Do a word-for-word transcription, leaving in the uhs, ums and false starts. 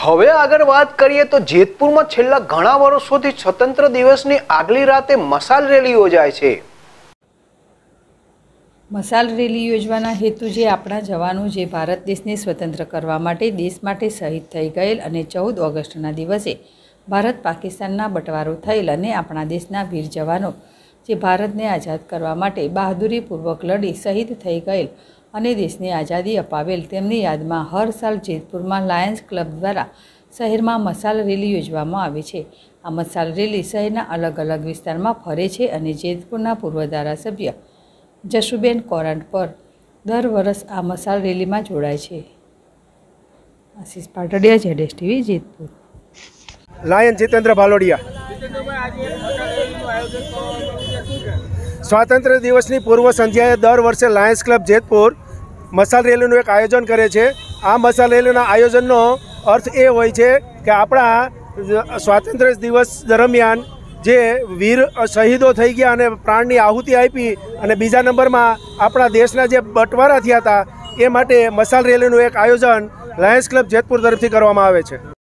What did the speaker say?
હવે આગળ વાત કરીએ તો જેતપુરમાં છેલ્લા ઘણા વર્ષોથી સ્વતંત્ર દિવસની આગલી રાતે મશાલ રેલી યોજાય છે। મશાલ રેલી યોજવાના હેતુ જે આપણા જવાનો જે ભારત દેશને સ્વતંત્ર કરવા માટે દેશ માટે શહીદ થઈ ગયેલ અને ચૌદ ઓગસ્ટના દિવસે ભારત પાકિસ્તાનના બટવારો થયેલ અને આપણા દેશના વીર જવાનો જે ભારતને આઝાદ કરવા માટે બહાદુરીપૂર્વક લડી શહીદ થઈ ગયેલ અને દેશને આઝાદી અપાવેલ તેમની યાદમાં હર સાલ જેતપુરમાં લાયન્સ ક્લબ દ્વારા શહેરમાં મશાલ રેલી યોજવામાં આવે છે। આ મશાલ રેલી શહેરના અલગ અલગ વિસ્તારમાં ફરે છે અને જેતપુરના પૂર્વ ધારાસભ્ય જશુબેન કોરાંટ પર દર વર્ષ આ મશાલ રેલીમાં જોડાય છે। આશીષ પાટડિયા, જેડેશ ટીવી, જેતપુર। લાયન જીતેન્દ્ર ભાલોડિયા। સ્વાતંત્ર્ય દિવસની પૂર્વ સંધ્યાએ દર વર્ષે લાયન્સ ક્લબ જેતપુર મશાલ રેલીનું એક આયોજન કરે છે। આ મશાલ રેલીના આયોજનનો અર્થ એ હોય છે કે આપણા સ્વાતંત્ર્ય દિવસ દરમિયાન જે વીર શહીદો થઈ ગયા અને પ્રાણની આહુતિ આપી અને બીજા નંબરમાં આપણા દેશના જે બટવારા થયા હતા એ માટે મશાલ રેલીનું એક આયોજન લાયન્સ ક્લબ જેતપુર તરફથી કરવામાં આવે છે।